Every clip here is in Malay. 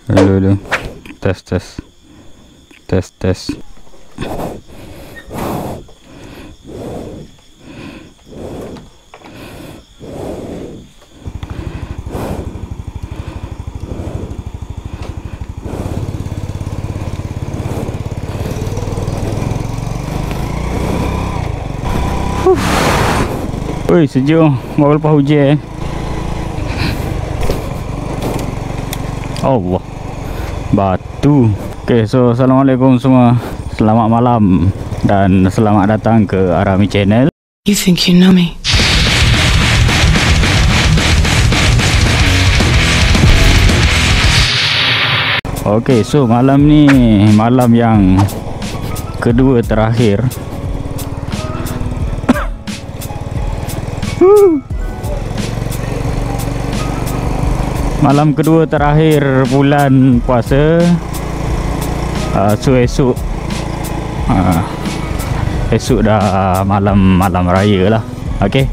Halo. Tes. Oi, sejuk. Mau lepas hujan. Allah. Batu. Okay, so assalamualaikum semua. Selamat malam dan selamat datang ke Arami Channel. You think you know me? Okay, so malam ni malam yang kedua terakhir. Malam kedua terakhir bulan puasa. So esok dah malam raya lah. Okay.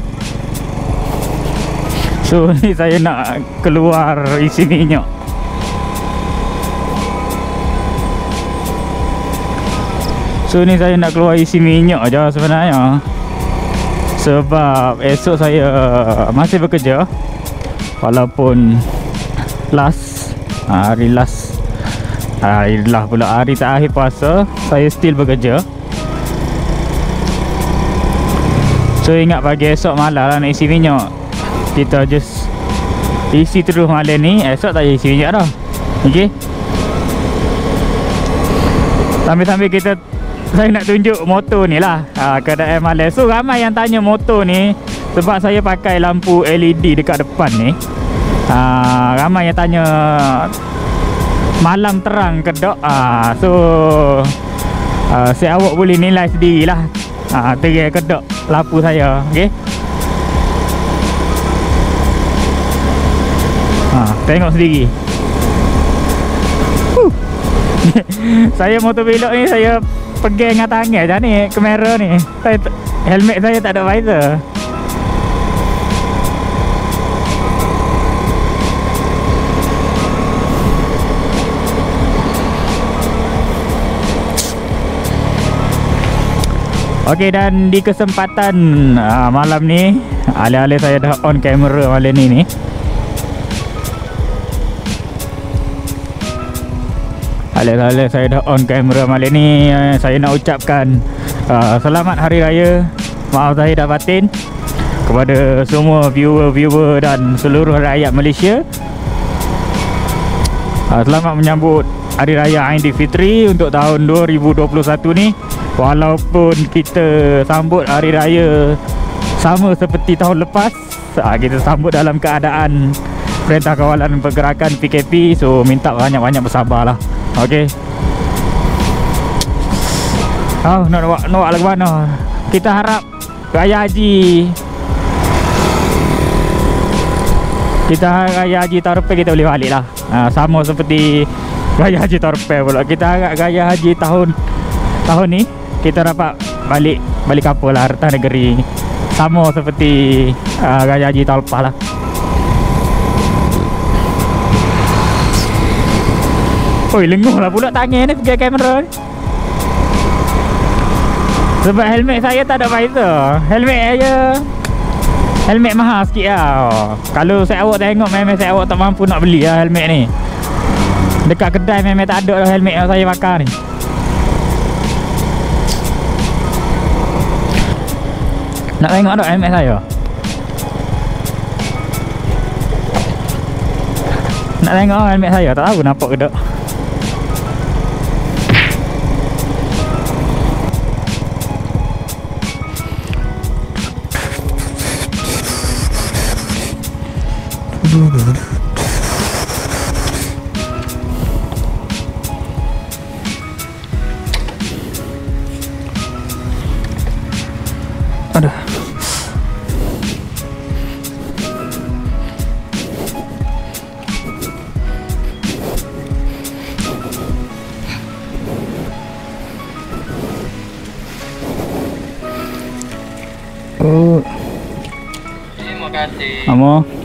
So ni saya nak keluar isi minyak. Je sebenarnya. Sebab esok saya masih bekerja. Walaupun hari terakhir puasa saya still bekerja. So ingat pagi esok malam lah nak isi minyak. Kita just isi terus malam ni. Esok tak isi minyak dah. Okay. Sambil-sambil saya nak tunjuk motor ni lah, keadaan malam. So ramai yang tanya motor ni sebab saya pakai lampu LED dekat depan ni. Ramai yang tanya malam terang ke tak. So awak boleh nilai sendirilah terang ke tak lampu saya. Okay. Tengok sendiri. Saya motor belok ni saya pegang dengan tangan macam ni kamera ni. Helmet saya tak ada visor. Okey, dan di kesempatan malam ni alih-alih saya dah on kamera malam ni saya nak ucapkan selamat Hari Raya. Maaf zahir dan batin kepada semua viewer dan seluruh rakyat Malaysia. Selamat menyambut Hari Raya Aidilfitri untuk tahun 2021 ni. Walaupun kita sambut Hari Raya sama seperti tahun lepas, kita sambut dalam keadaan Perintah Kawalan Pergerakan PKP. So minta banyak-banyak bersabarlah. Okey. Nak lagu mana? Kita harap Raya Haji tahun depan kita boleh balik lah. Sama seperti Raya Haji tahun depan pula. Kita harap Raya Haji tahun ni kita dapat balik kampung lah, harta negeri. Sama seperti Raya Haji tahun lepas lah. Oi, lenguh lah pula tangan ni pegang kamera ni. Sebab helmet saya tak ada visor. Helmet mahal sikit lah. Kalau saya awak tengok, memang saya awak tak mampu nak beli lah helmet ni. Dekat kedai memang tak ada lah helmet yang saya pakai ni. Nak tengok tak helmet saya? Nak tengok helmet saya? Tak tahu nampak ke tak. Aduh. Terima kasih. Amo.